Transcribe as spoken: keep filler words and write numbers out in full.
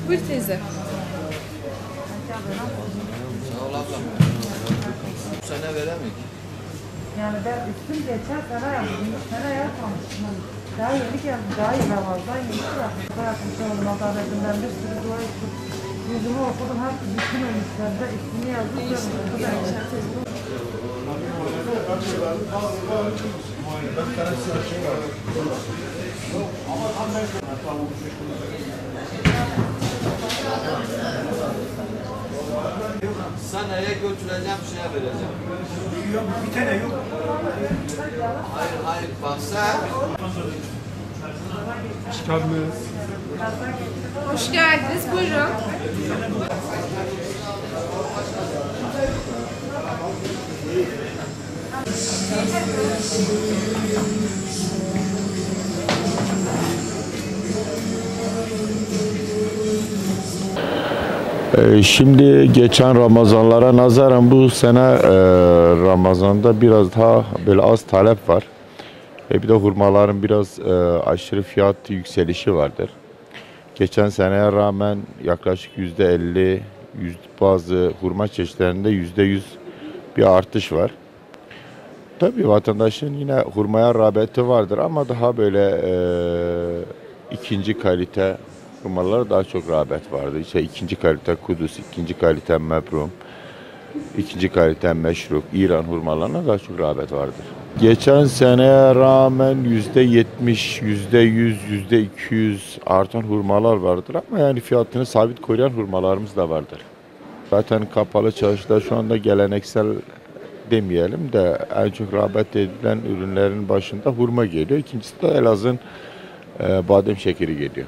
Buyur teyze. Sağ ol ablam. Bu sene veremedik. Yani ben üstüm geçen sene yaptım, bu sene yapmamışım. Daha yeni geldim, daha iyi Ramazan yeni bıraktım. Bırakmış oldum, adaletinden bir sürü dua ettim. Yüzümü okudum, hep bütün ölmüşlerde ismini yazdım. Seneye götüreceğim, şeye vereceğim. Yok, bir tane yok. Hayır hayır bak sen. Çıkarmıyoruz. Hoş geldiniz. Buyurun. Şimdi geçen Ramazanlara nazaran bu sene e, Ramazan'da biraz daha böyle az talep var. E, bir de hurmaların biraz e, aşırı fiyat yükselişi vardır. Geçen seneye rağmen yaklaşık yüzde elli, yüz, bazı hurma çeşitlerinde yüzde yüz bir artış var. Tabii vatandaşın yine hurmaya rağbeti vardır ama daha böyle e, ikinci kalite hurmalara daha çok rağbet vardı. İşte ikinci kalite Kudüs, ikinci kalite Mebrum, ikinci kalite Meşruk, İran hurmalarına daha çok rağbet vardır. Geçen seneye rağmen yüzde yetmiş, yüzde yüz, yüzde iki yüz artan hurmalar vardır ama yani fiyatını sabit koruyan hurmalarımız da vardır. Zaten kapalı çarşıda şu anda geleneksel demeyelim de en çok rağbet edilen ürünlerin başında hurma geliyor. İkincisi de Elazığ'ın e, badem şekeri geliyor.